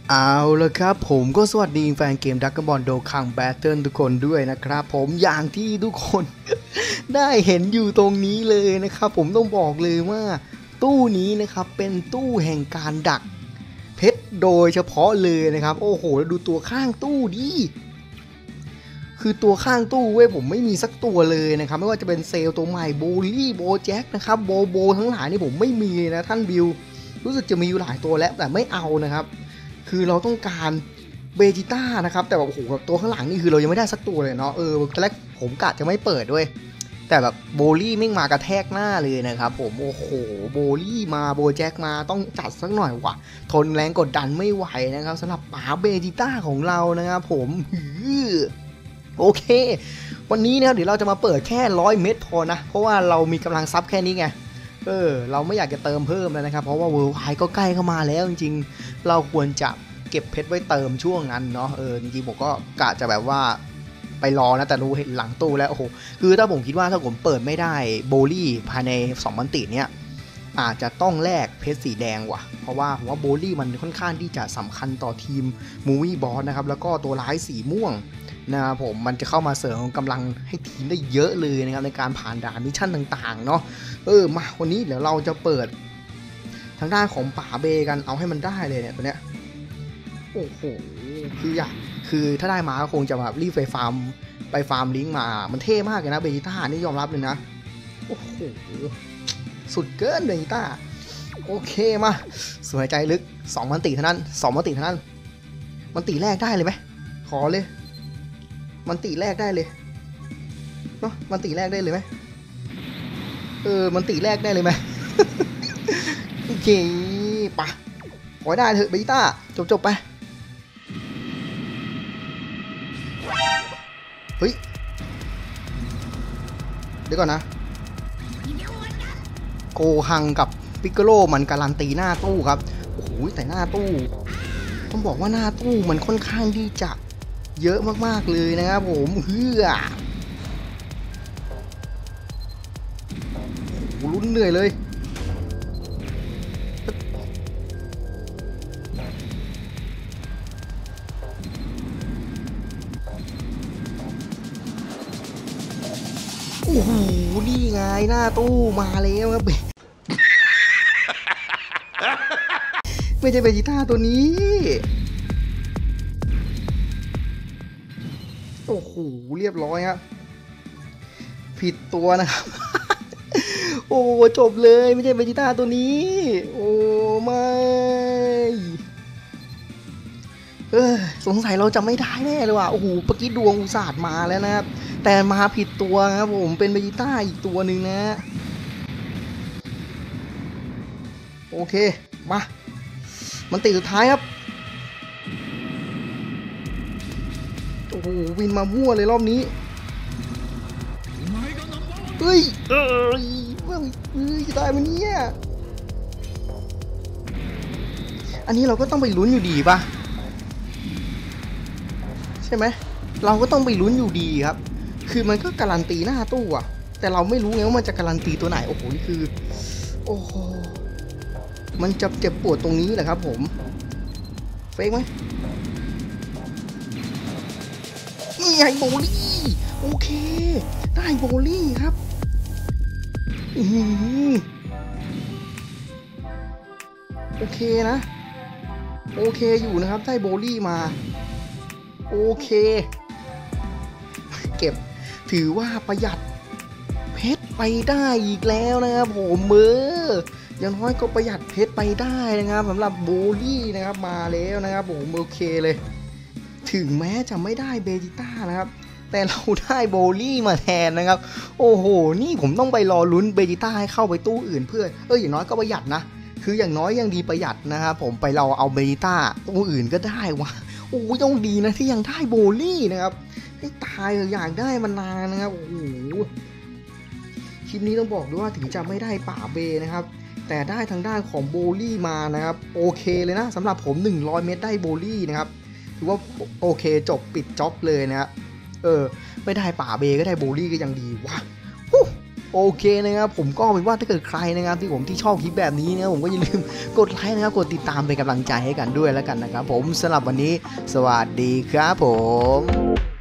เอาละครับผมก็สวัสดีแฟนเกมดักบอลโดคังแบทเทิลทุกคนด้วยนะครับผมอย่างที่ทุกคน ได้เห็นอยู่ตรงนี้เลยนะครับผมต้องบอกเลยว่าตู้นี้นะครับเป็นตู้แห่งการดักเพชรโดยเฉพาะเลยนะครับโอ้โหดูตัวข้างตู้ดิคือตัวข้างตู้เว้ยผมไม่มีสักตัวเลยนะครับไม่ว่าจะเป็นเซลตัวใหม่โบลี่โบแจ็คนะครับโบทั้งหลายนี่ผมไม่มีเลยนะท่านบิวรู้สึกจะมีอยู่หลายตัวแล้วแต่ไม่เอานะครับคือเราต้องการเบจิต้านะครับแต่แบบโอ้โหแบบตัวข้างหลังนี่คือเรายังไม่ได้สักตัวเลยเนาะตอนแรกผมกะจะไม่เปิดด้วยแต่แบบโบลี่ไม่มากระแทกหน้าเลยนะครับผมโอ้โหโบลี่มาโบแจ็คมาต้องจัดสักหน่อยว่ะทนแรงกดดันไม่ไหวนะครับสำหรับป๋าเบจิต้าของเรานะครับผมโอเควันนี้นะครับเดี๋ยวเราจะมาเปิดแค่100 เม็ดพอนะเพราะว่าเรามีกำลังซับแค่นี้ไงเราไม่อยากจะเติมเพิ่มแล้วนะครับเพราะว่าเวอร์ไวก็ใกล้เข้ามาแล้วจริงๆเราควรจะเก็บเพชรไว้เติมช่วงนั้นเนาะจริงๆผมก็กะจะแบบว่าไปรอนะแต่รู้เห็นหลังตู้แล้วโอ้โหคือถ้าผมคิดว่าถ้าผมเปิดไม่ได้โบลี่ภายใน2 มันติเนี้ยอาจจะต้องแลกเพชรสีแดงว่ะเพราะว่าผมว่าโบลี่มันค่อนข้างที่จะสำคัญต่อทีมมูวี่บอสนะครับแล้วก็ตัวร้ายสีม่วงนะครับผมมันจะเข้ามาเสริมกำลังให้ทีมได้เยอะเลยนะครับในการผ่านด่านมิชชั่นต่างๆเนาะมาวันนี้เดี๋ยวเราจะเปิดทางด้านของป่าเบกันเอาให้มันได้เลยเนี่ยตัวเนี้ยโอ้โหคือถ้าได้มาก็คงจะแบบรีบไปฟาร์มลิงก์มามันเท่มากเลยนะเบจิต้านี่ยอมรับเลยนะโอ้โหสุดเกินเบจิต้าโอเคมาสวยใจลึก2 มันติเท่านั้น2 มันติเท่านั้นมันติแรกได้เลยไหมขอเลยมันติแรกได้เลยเนาะมันติแรกได้เลยไหมมันติแรกได้เลยไหม โอเคปะขอได้เถอะเบต้าจบไปเฮ้ยเดี๋ยวก่อนนะโกฮังกับปิกโกโลมันการันตีหน้าตู้ครับโอ้โหแต่หน้าตู้ต้องบอกว่าหน้าตู้มันค่อนข้างที่จะเยอะมากๆเลยนะครับผมลุ้นเหนื่อยเลยโอ้โหนี่ไงหน้าตู้มาแล้วครับ ไม่ใช่เบจิต้าตัวนี้โอ้โหเรียบร้อยครับผิดตัวนะครับ โอ้จบเลยไม่ใช่เบจิต้าตัวนี้โอ้ไม่สงสัยเราจะไม่ได้แน่เลยว่ะโอ้โหเมื่อกี้ดวงอุตส่าห์มาแล้วนะครับแต่มาผิดตัวครับผมเป็นเบจิต้าอีกตัวหนึ่งนะโอเคมามันติดสุดท้ายครับโอ้โหวินมามั่วเลยรอบนี้เฮ้ยจะได้ไหมเนี่ยอันนี้เราก็ต้องไปลุ้นอยู่ดีป่ะใช่ไหมเราก็ต้องไปลุ้นอยู่ดีครับคือมันก็การันตีหน้าตู้อะแต่เราไม่รู้ไงว่ามันจะการันตีตัวไหนโอ้โหนี่คือโอ้โหมันจะเจ็บปวดตรงนี้แหละครับผมเฟกไหมนี่ไงโบลี่โอเคได้โบลี่ครับโอเคนะโอเคอยู่นะครับได้โบลี่มาโอเคเก็บถือว่าประหยัดเพชรไปได้อีกแล้วนะครับผมอย่างน้อยก็ประหยัดเพชรไปได้นะครับสำหรับโบลี่นะครับมาแล้วนะครับผมโอเคเลยถึงแม้จะไม่ได้เบจิต้านะครับแต่เราได้โบลี่มาแทนนะครับโอ้โหนี่ผมต้องไปรอลุ้นเบจิต้าให้เข้าไปตู้อื่นเพื่ออย่างน้อยก็ประหยัดนะคืออย่างน้อยยังดีประหยัดนะครับผมไปเราเอาเบจิต้าตู้อื่นก็ได้วะโอ้ยังดีนะที่ยังได้โบลี่นะครับให้ตายอยากได้มานานนะครับโอ้โหคลิปนี้ต้องบอกด้วยว่าถึงจะไม่ได้ป่าเบนะครับแต่ได้ทางด้านของโบลี่มานะครับโอเคเลยนะสำหรับผม100 เม็ดได้โบลี่นะครับถือว่าโอเคจบปิดจ็อบเลยนะไม่ได้ป่าเบก็ได้โบลี่ก็ยังดีวะโอเคนะครับผมก็เป็นว่าถ้าเกิดใครนะครับที่ชอบคลิปแบบนี้นะผมก็อย่าลืมกดไลค์นะครับกดติดตามเป็นกำลังใจให้กันด้วยแล้วกันนะครับผมสำหรับวันนี้สวัสดีครับผม